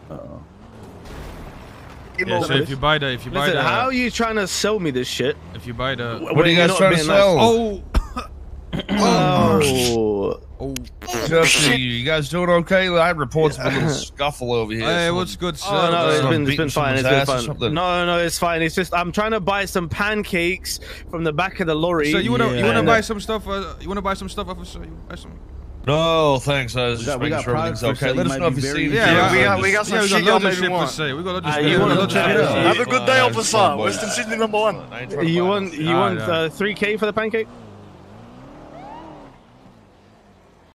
Yeah, so if you buy the, how are you trying to sell me this shit? If you buy the, what are you guys trying to sell? Oh. You guys doing okay? I had reports of a little scuffle over here. Hey, what's good, sir? Oh no, it's been fine. It's been fine. No, it's fine. It's just I'm trying to buy some pancakes from the back of the lorry. So you wanna buy some stuff? You wanna buy some stuff off of? So you buy some. No, thanks. I was just making sure everything's okay. Let us know if you see. Yeah, we got some shit loads of shit to say. We got loads of shit. Have a good day, officer. Western Sydney #1. You want 3K for the pancake?